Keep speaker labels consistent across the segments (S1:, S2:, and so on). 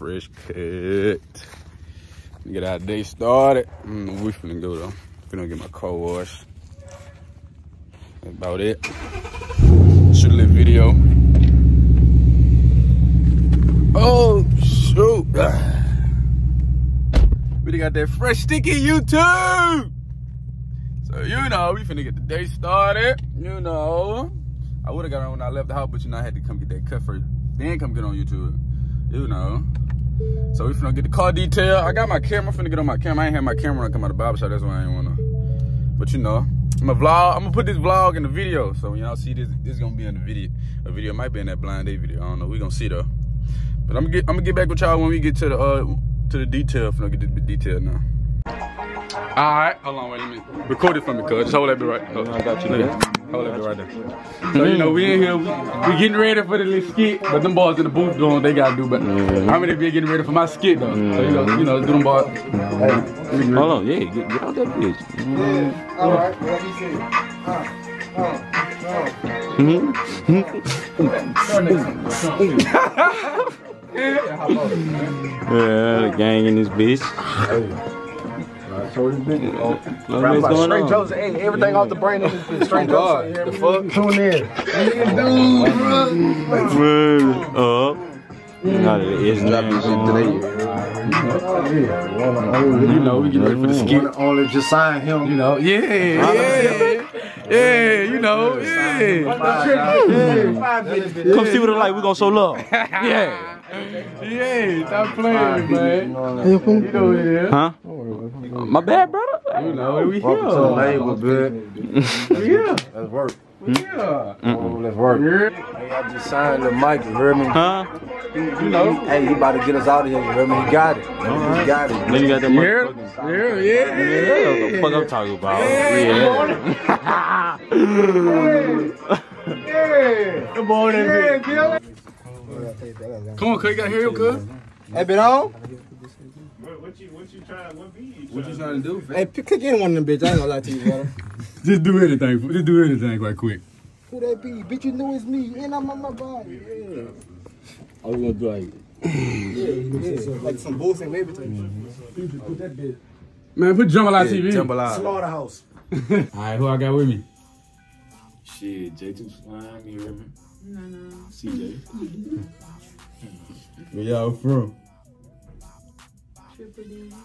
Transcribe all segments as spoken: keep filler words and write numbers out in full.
S1: fresh cut. Get our day started. Mm, we finna go though. Finna get my car washed. That's about it. Shoot a little video. Oh shoot! We got that fresh sticky YouTube. So you know, we finna get the day started. You know, I would have got on when I left the house, but you know I had to come get that cut first. Then come get on YouTube. You know. So we finna get the car detail. I got my camera. I'm finna get on my camera. I ain't had my camera come out of the barber shop. That's why I ain't wanna. But you know, I'm a vlog. I'm gonna put this vlog in the video. So when y'all see this, this is gonna be in the video. A video might be in that blind date video. I don't know. We gonna see though. But I'm gonna get. I'm gonna get back with y'all when we get to the uh to the detail. Finna get this bit detailed now. All right, hold on, wait a minute. Record it for me, cuz. Just hold that bit right. Hold, I got you there. Hold that bit right there. So you know, we in here, we, we getting ready for the little skit, but them boys in the booth doing what they gotta do. But mm-hmm. I'm gonna be getting ready for my skit though. Mm-hmm. So you know, you know, do them boys. Hey, hold on, yeah, get, get out that bitch. Mm-hmm. Yeah. All right, what he said. Yeah, the gang in this bitch. So it's been oh, right, like straight jokes. Hey, everything off the brain in this bitch. Straight jokes. The fuck? Tune in. Dude, bro. Uh, it's not shit today. You know, we get ready for the skit. Only just sign him. You know, yeah, yeah, yeah. You know, yeah. Come see what it's like. We gonna show love. Yeah. Yeah, stop playing, man. You know what it is. Huh? My bad, brother. You know, we here. So late, we're good. We here. Let's work. We here. Oh, let's work. Hey, I just signed the mic, you heard me? Huh? You know. Hey, he about to get us out of here, you heard me? He got it. Right. He got it. Then you got that mic. Yeah, yeah, yeah. Yeah, what the fuck I'm talking about. Yeah. Yeah. Come on, yeah. Come on, cuz, you gotta hear him, cuz. Hey, been on? What you, what you trying, what beat you What you trying to do, fam? Hey, click in one of them, bitch. I ain't gonna lie to you, brother. Just do anything. Just do anything right quick. Who that be? Bitch, you know it's me. And I'm on my body. Yeah. I was gonna do like... yeah, yeah. Like some bullshit labor type. Mm-hmm. Put that bitch. Man, put Jambalaya T V. Jambalaya. Slaughterhouse. Alright, who I got with me? Shit, J two Slime, you hear me? No, no. C J. Where y'all from? Triple D.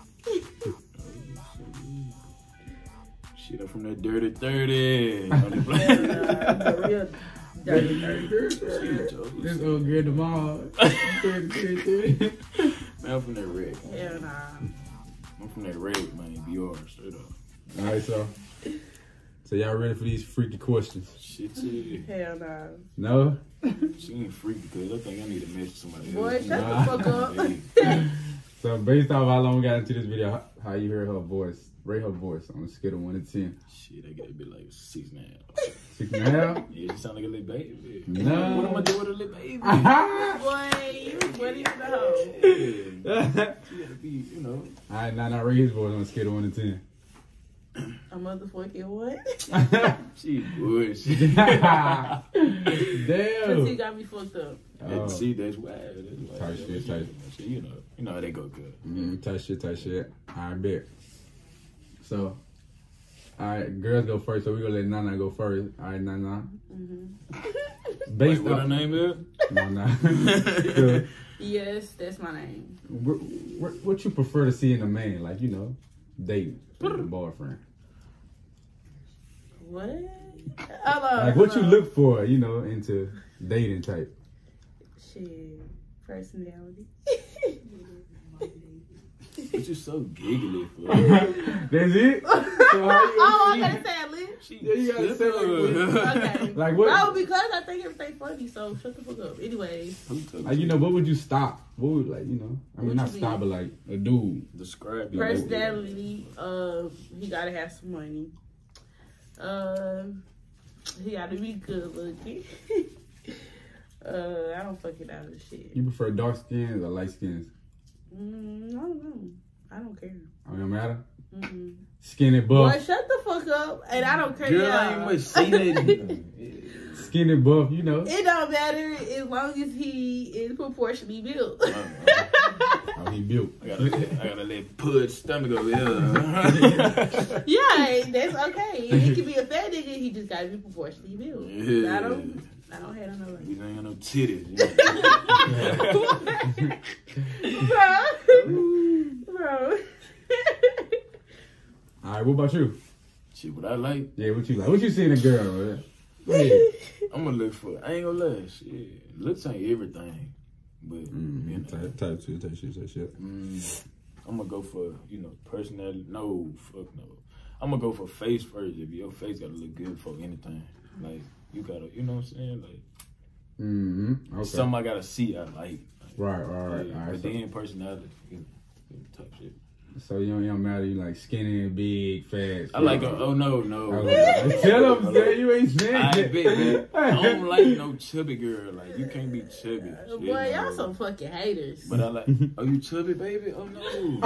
S1: Shit, I'm from that dirty thirty. On the real dirty thirty. This old girl tomorrow. Man, I'm from that red. Hell nah. I'm from that red, man. B R, straight up. Alright, so. So y'all ready for these freaky questions? Shit, yeah. Hell nah. No? She ain't freaky because I think I need to mess with somebody Boy, else. Boy, shut nah. the fuck up. So based off how long we got into this video, how you heard her voice, rate her voice on a scale of one to ten. Shit, I gotta be like six and a half. Six and a half? Yeah, she sound like a little baby. No. What am I doing with a little baby? Boy, you funny as the hoe. She gotta be, you know. Alright, now now rate his voice on a scale of one to ten. A motherfucking what? She bullshit. Damn. Cause he got me fucked up. Oh. See, that's why. That's why. Tight shit, tight shit. You know, you know how they go good. Mm-hmm. Tight shit, tight shit. All right, bet. So, all right, girls go first. So we gonna let Nana go first. All right, Nana. Mm-hmm. Based Wait, what her name is? Nana. Yes, that's my name. What, what, what you prefer to see in a man? Like, you know, dating, boyfriend. What? Hello. Like what hello. You look for, you know, into dating type? Shit, personality. What you so giggly for? That's it? So how you oh, I gotta say a lip. Yeah, you gotta say like okay. Like what? No, because I think everything funny, so shut the fuck up. Anyways. Like, you know, what would you stop? What would, like, you know, I mean, what not stop, mean? But like a dude. Describe your personality. Uh, he gotta have some money. Uh, he gotta be good looking. uh, I don't fucking out of shit. You prefer dark skins or light skins? Mm, I don't know. I don't care. Oh, it don't matter? Mm-mm. Skinny buff. Boy, shut the fuck up. And I don't care. Girl, I ain't much seen it.
S2: skinny buff, you know.
S3: It don't matter as long as he is proportionally built.
S2: How he built.
S1: I gotta, I gotta let pud stomach over here.
S3: Yeah, that's okay. He can be a fat nigga. He just gotta be proportionally built.
S1: Yeah.
S3: I don't. I don't have no.
S1: These ain't got no titties.
S3: Bro. Bro.
S2: All right, what about you?
S1: Shit, what I like?
S2: Yeah, what you like? What you see in a girl, man? Yeah.
S1: I'm gonna look for. I ain't gonna lie. Shit, looks ain't everything, but
S2: Mm-hmm.
S1: you know,
S2: Type, type shit, type shit, type shit.
S1: mm, I'm gonna go for you know personality. No, fuck no. I'm gonna go for face first. If your face gotta look good for anything, like you gotta, you know what I'm saying, like
S2: Mm-hmm. Okay.
S1: something I gotta see. I like. like
S2: Right, right, right.
S1: yeah,
S2: All right.
S1: but
S2: So,
S1: then personality, you know, type shit.
S2: so you don't, you don't matter. You like skinny, big, fat.
S1: I like. A, oh no, no.
S2: Okay. Tell him that you ain't saying
S1: I
S2: that.
S1: bet, man. I don't like no chubby girl. Like you can't be chubby. Shit,
S3: Boy, y'all
S1: no.
S3: some fucking haters.
S1: But I like. Are you chubby, baby? Oh no.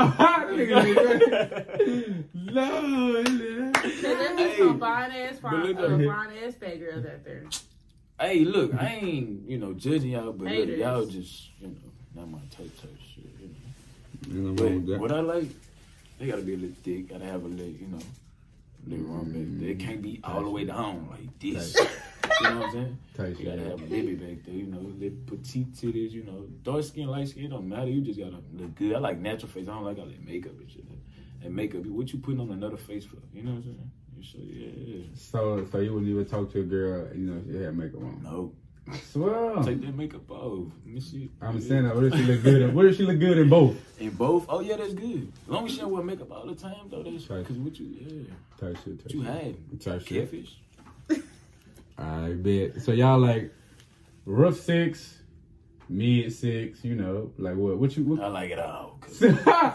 S2: No.
S3: There's
S1: Hey,
S3: some fine ass,
S1: but
S3: fine,
S1: look
S3: uh,
S1: up here.
S3: fine ass fat girls out there.
S1: Hey, look, I ain't you know judging y'all, but look,
S3: Haters.
S1: y'all just you know not my type type shit. You know.
S2: You know
S1: But
S2: what that?
S1: what I like, they gotta be a little thick. Gotta have a little, you know, little rump back there. It can't be all the way down like this. You know what I'm saying?
S2: Tight
S1: You gotta
S2: shit.
S1: have a baby back there, you know, little petite titties, you know, dark skin, light skin, it don't matter. You just gotta look good. I like natural face. I don't like all that makeup and shit. And makeup, what you putting on another face for? You know what I'm saying? So yeah.
S2: So, so you wouldn't even talk to a girl, you know, she had makeup on.
S1: No.
S2: Swear.
S1: Take that makeup off. Let me see.
S2: I'm saying that. What if she look good? In, what if she look good in both?
S1: In both? Oh yeah, that's good. As long as she don't wear makeup all the time though, that's
S2: Right.
S1: because what you yeah.
S2: Type shit. Type
S1: What you
S2: shit.
S1: had?
S2: Type shit.
S1: Catfish?
S2: I bet. So y'all like rough six, mid six, you know, like what? What you? What?
S1: I like it all. 'Cause-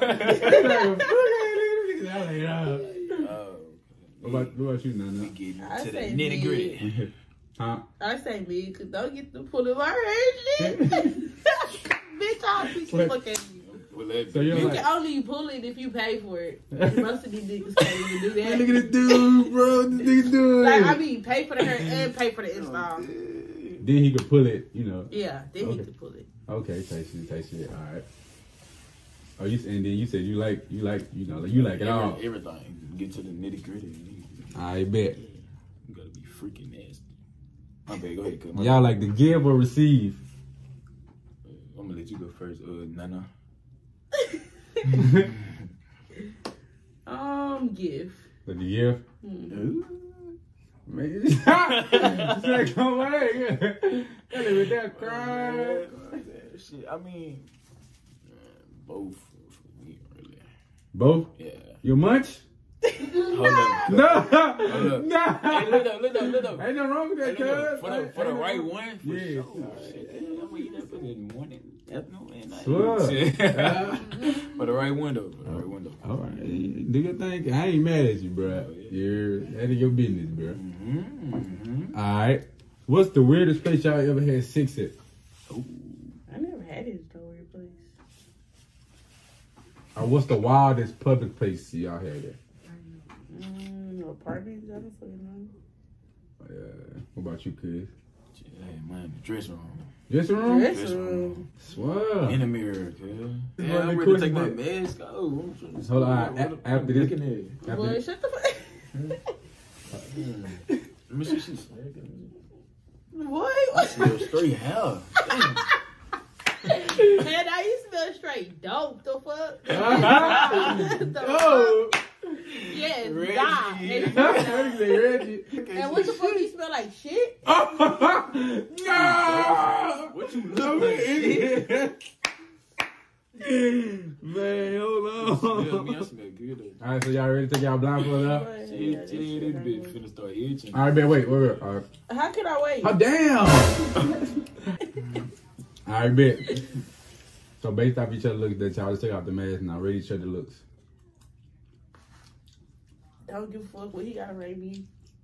S2: I like it all.
S1: Oh,
S2: What about, what about you,
S1: we
S2: Nana?
S1: getting
S3: I
S1: to the
S3: say
S1: nitty gritty.
S2: Huh?
S3: I say me, because don't get to pull in my hair shit. Bitch, I'll be
S2: Wait.
S3: fucking you.
S1: Well, that,
S2: So you're
S3: You
S2: like-
S3: can only pull it if you pay for it. And most of these niggas can't even do that.
S2: Look at this dude, bro. This nigga dude.
S3: Like, I mean, pay for the hair and pay for the install.
S2: Then he could pull it, you know.
S3: Yeah, then
S2: Okay.
S3: he can pull it.
S2: Okay, taste shit, taste shit. All right. Oh, you and then you said you like you like you know you like it all.
S1: Every- everything. Get to the nitty gritty.
S2: I bet.
S1: You gotta be freaking nasty. My bad, go ahead, cuz.
S2: Y'all like to give or receive?
S1: I'm gonna let you go first, uh, Nana.
S3: Um, give.
S2: Like the give?
S3: Mm.
S2: Man, just like, come away. That with that cry.
S1: Shit, I mean, uh, both for me, really.
S2: Both?
S1: Yeah.
S2: You munch?
S1: Hold up.
S2: No.
S1: Hold up.
S2: No.
S1: Hey, look up, look up, look up.
S2: Ain't nothing wrong with
S1: Hey,
S2: that,
S1: look up.
S2: cuz.
S1: For the, for the right one, for
S2: Yeah.
S1: sure. Shit, yeah, I'm gonna eat that for the morning, afternoon, and night.
S2: Swear.
S1: Shit. For the right window, for the right window.
S2: All right. Do your thing. I ain't mad at you, bro. You're that is your business, bro.
S1: Mm-hmm, mm-hmm.
S2: All right. What's the weirdest place y'all ever had sex at?
S1: Ooh.
S3: I never had his story, please.
S2: Or what's the wildest public place y'all had at?
S3: Mm, apartments, I don't fucking know.
S2: Uh, what about you, kid?
S1: Shit, hey, man, the dressing room.
S2: Dressing room?
S3: Dress
S1: Dressing
S3: room.
S1: room.
S2: Swear.
S1: In the mirror, cuz.
S2: What
S1: Yeah, I'm
S2: the
S1: ready to take my
S2: question
S1: mask off.
S2: Hold on,
S1: What-
S2: a-
S1: what-
S2: after
S1: what
S2: this-
S1: looking at?
S2: After
S3: Boy,
S2: this-
S3: shut the fuck.
S1: Let me see. She's
S3: Boy,
S1: still straight hell. Damn.
S3: man, I used to smell straight dope. The fuck? the
S2: Oh.
S3: fuck? Yes,
S1: Reggie.
S3: die.
S2: Reggie, Reggie.
S3: And what the fuck? You smell like shit?
S2: No!
S1: What you
S2: No,
S1: look like?
S2: idiot. Man, hold
S1: Smell me, I
S2: on.
S1: smell good though.
S2: All right, so y'all ready to take y'all blindfold off?
S3: Boy,
S1: Shit,
S3: yeah,
S1: shit,
S3: this shit
S1: this
S3: hurt
S1: bitch
S3: me.
S1: finna start itching.
S2: All right, man, wait, wait, wait. All right.
S3: How can I wait?
S2: Oh, damn. All right, bet. So based off each other looks, that y'all just take off the mask and I rate each other looks.
S3: Don't give a fuck what he gotta rate me.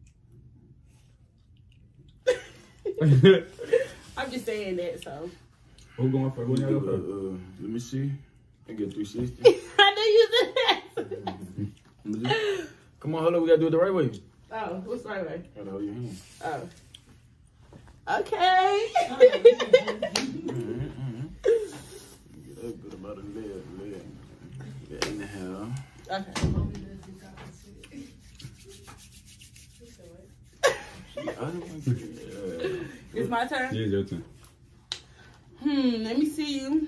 S3: I'm just saying that, so.
S2: Who going first? Who
S1: Uh,
S2: y'all go first?
S1: uh, let me see. I get three sixty.
S3: I knew you said that.
S1: Come on, hold on. We gotta do it the right way.
S3: Oh, what's the right way?
S1: Gotta hold your hand.
S3: Oh. Okay.
S1: Mm-hmm. Get that bit about a leg, leg. Yeah, inhale.
S3: Okay. It's my turn.
S2: Yeah, your turn.
S3: Hmm. Let me see you.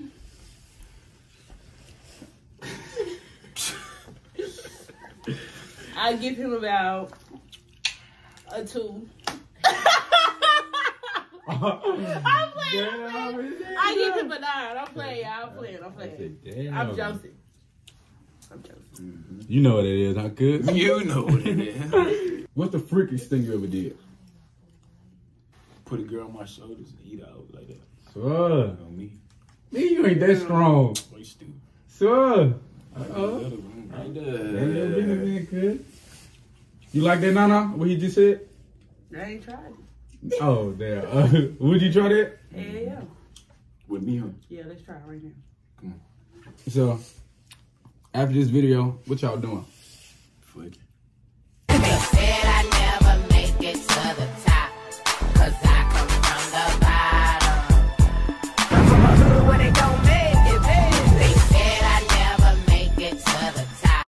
S3: I give him about a two. I'm playing. I'm playing. I give him a nine. I'm playing. I'm playing. I'm playing.
S2: Damn.
S3: I'm joking. I'm joking.
S2: Mm-hmm. You know what it is, huh, kid?
S1: You know what it is.
S2: What's the freakiest thing you ever did?
S1: Put a girl on my shoulders and eat out like that.
S2: Sure.
S1: On me.
S2: Man, you ain't that strong.
S1: Why you stupid?
S2: Sure.
S1: Uh-oh. Right there.
S2: You like that, Nana? What he just said?
S3: I ain't tried it.
S2: Oh, damn. Uh, would you try that?
S3: Yeah, yeah.
S1: With me, huh?
S3: Yeah, let's try it right now.
S1: Come on.
S2: So, after this video, what y'all doing?
S1: Fuck it.